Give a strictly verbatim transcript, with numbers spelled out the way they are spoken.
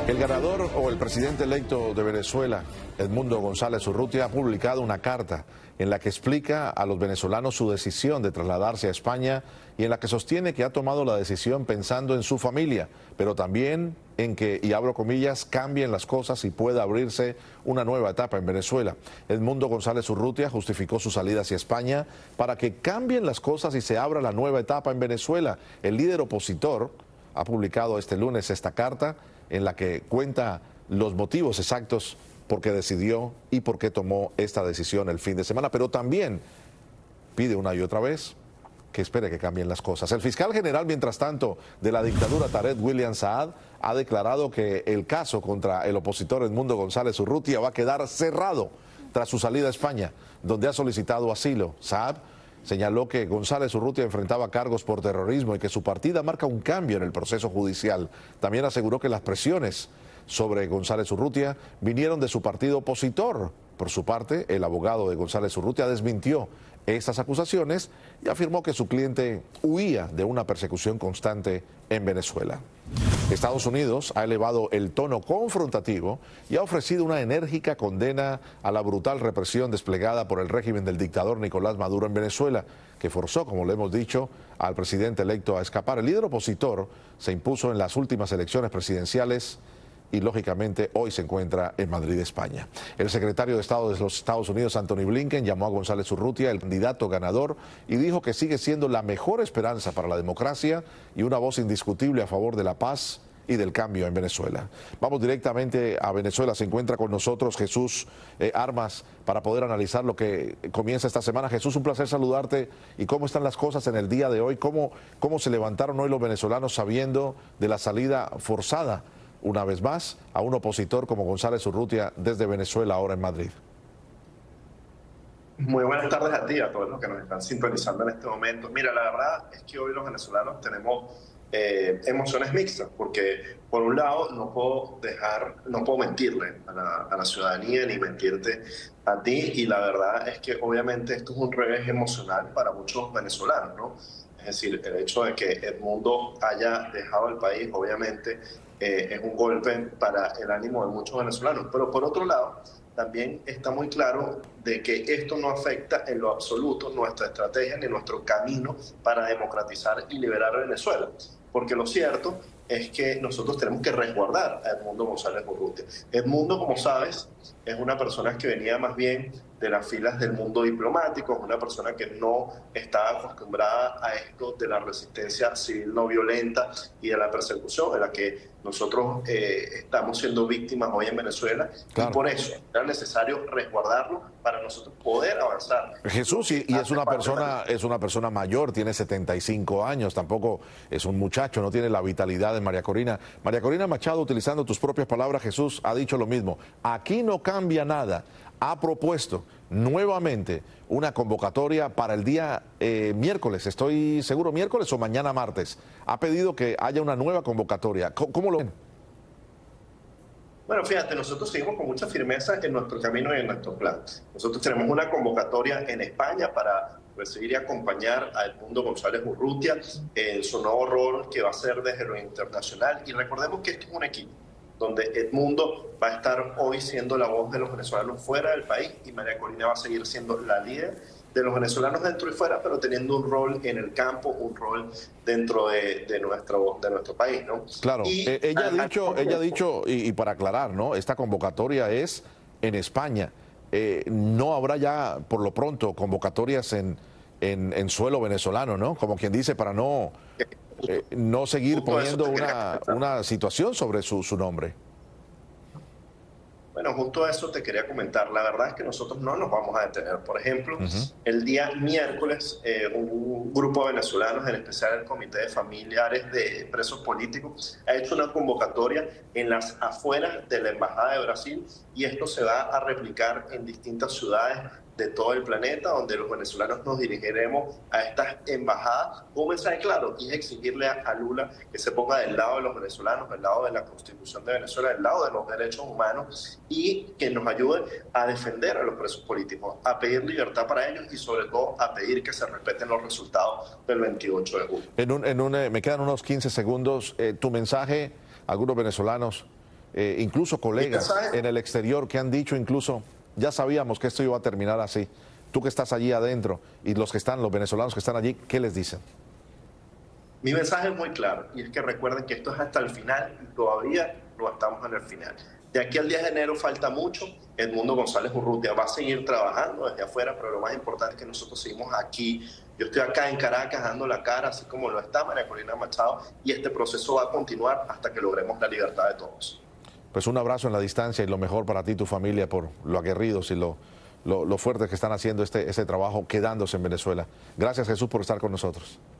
El ganador o el presidente electo de Venezuela, Edmundo González Urrutia, ha publicado una carta en la que explica a los venezolanos su decisión de trasladarse a España y en la que sostiene que ha tomado la decisión pensando en su familia, pero también en que, y abro comillas, cambien las cosas y pueda abrirse una nueva etapa en Venezuela. Edmundo González Urrutia justificó su salida hacia España para que cambien las cosas y se abra la nueva etapa en Venezuela. El líder opositor ha publicado este lunes esta carta en la que cuenta los motivos exactos por qué decidió y por qué tomó esta decisión el fin de semana, pero también pide una y otra vez que espere que cambien las cosas. El fiscal general, mientras tanto, de la dictadura, Tarek William Saad, ha declarado que el caso contra el opositor Edmundo González Urrutia va a quedar cerrado tras su salida a España, donde ha solicitado asilo. Saad señaló que González Urrutia enfrentaba cargos por terrorismo y que su partida marca un cambio en el proceso judicial. También aseguró que las presiones sobre González Urrutia vinieron de su partido opositor. Por su parte, el abogado de González Urrutia desmintió estas acusaciones y afirmó que su cliente huía de una persecución constante en Venezuela. Estados Unidos ha elevado el tono confrontativo y ha ofrecido una enérgica condena a la brutal represión desplegada por el régimen del dictador Nicolás Maduro en Venezuela, que forzó, como le hemos dicho, al presidente electo a escapar. El líder opositor se impuso en las últimas elecciones presidenciales y lógicamente hoy se encuentra en Madrid, España. El secretario de Estado de los Estados Unidos, Anthony Blinken, llamó a González Urrutia el candidato ganador y dijo que sigue siendo la mejor esperanza para la democracia y una voz indiscutible a favor de la paz y del cambio en Venezuela. Vamos directamente a Venezuela. Se encuentra con nosotros Jesús eh, Armas para poder analizar lo que comienza esta semana. Jesús, un placer saludarte. ¿Y cómo están las cosas en el día de hoy? ¿Cómo, cómo se levantaron hoy los venezolanos sabiendo de la salida forzada, una vez más, a un opositor como González Urrutia desde Venezuela, ahora en Madrid? Muy buenas tardes a ti y a todos los que nos están sintonizando en este momento. Mira, la verdad es que hoy los venezolanos tenemos eh, emociones mixtas, porque por un lado no puedo dejar, no puedo mentirle a la, a la ciudadanía ni mentirte a ti, y la verdad es que obviamente esto es un revés emocional para muchos venezolanos, ¿no? Es decir, el hecho de que Edmundo haya dejado el país, obviamente, eh, es un golpe para el ánimo de muchos venezolanos. Pero por otro lado, también está muy claro de que esto no afecta en lo absoluto nuestra estrategia ni nuestro camino para democratizar y liberar a Venezuela. Porque lo cierto es que nosotros tenemos que resguardar a Edmundo González Urrutia. Edmundo, como sabes, es una persona que venía más bien de las filas del mundo diplomático, es una persona que no está acostumbrada a esto de la resistencia civil no violenta y de la persecución en la que nosotros eh, estamos siendo víctimas hoy en Venezuela. Claro. Y por eso era necesario resguardarlo para nosotros poder avanzar. Jesús, y, y es una persona, es una persona mayor, tiene setenta y cinco años, tampoco es un muchacho, no tiene la vitalidad de María Corina. María Corina Machado, utilizando tus propias palabras, Jesús, ha dicho lo mismo. Aquí no cambia nada. Ha propuesto nuevamente una convocatoria para el día eh, miércoles, estoy seguro, miércoles o mañana martes. Ha pedido que haya una nueva convocatoria. ¿Cómo, cómo lo ven? Bueno, fíjate, nosotros seguimos con mucha firmeza en nuestro camino y en nuestro plan. Nosotros tenemos una convocatoria en España para recibir y acompañar a Edmundo González Urrutia en su nuevo rol que va a ser desde lo internacional. Y recordemos que esto es un equipo donde Edmundo va a estar hoy siendo la voz de los venezolanos fuera del país y María Corina va a seguir siendo la líder de los venezolanos dentro y fuera, pero teniendo un rol en el campo, un rol dentro de, de, nuestro, de nuestro país, ¿no? Claro, y, eh, ella, ha dicho, ella ha dicho, y, y para aclarar, ¿no? Esta convocatoria es en España. Eh, no habrá ya, por lo pronto, convocatorias en, en, en suelo venezolano, ¿no? Como quien dice, para no... Eh, no seguir poniendo una, una situación sobre su, su nombre. Bueno, junto a eso te quería comentar, la verdad es que nosotros no nos vamos a detener. Por ejemplo, uh-huh. el día miércoles, eh, un grupo de venezolanos, en especial el Comité de Familiares de Presos Políticos, ha hecho una convocatoria en las afueras de la Embajada de Brasil, y esto se va a replicar en distintas ciudades de todo el planeta, donde los venezolanos nos dirigiremos a estas embajadas con un mensaje claro, y es exigirle a, a Lula que se ponga del lado de los venezolanos, del lado de la Constitución de Venezuela, del lado de los derechos humanos, y que nos ayude a defender a los presos políticos, a pedir libertad para ellos y sobre todo a pedir que se respeten los resultados del veintiocho de julio. En un, en un, eh, me quedan unos quince segundos. Eh, tu mensaje a algunos venezolanos eh, incluso colegas mensaje, en el exterior que han dicho incluso, ya sabíamos que esto iba a terminar así. Tú que estás allí adentro y los que están, los venezolanos que están allí, ¿qué les dicen? mi mensaje es muy claro y es que recuerden que esto es hasta el final y todavía no estamos en el final. De aquí al diez de enero falta mucho. Edmundo González Urrutia va a seguir trabajando desde afuera, pero lo más importante es que nosotros seguimos aquí. Yo estoy acá en Caracas dando la cara, así como lo está María Corina Machado, y este proceso va a continuar hasta que logremos la libertad de todos. Pues un abrazo en la distancia y lo mejor para ti y tu familia por lo aguerridos y lo, lo, lo fuertes que están haciendo este, este trabajo quedándose en Venezuela. Gracias, Jesús, por estar con nosotros.